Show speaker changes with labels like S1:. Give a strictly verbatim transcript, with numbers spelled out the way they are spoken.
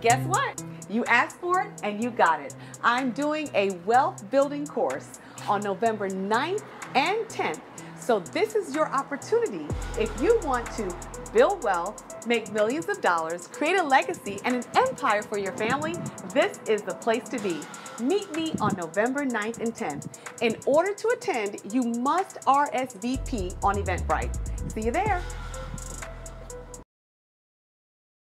S1: guess what? You asked for it and you got it. I'm doing a wealth building course on November ninth and tenth. So this is your opportunity. If you want to build wealth, make millions of dollars, create a legacy and an empire for your family, this is the place to be. Meet me on November ninth and tenth. In order to attend, you must R S V P on Eventbrite. See you there.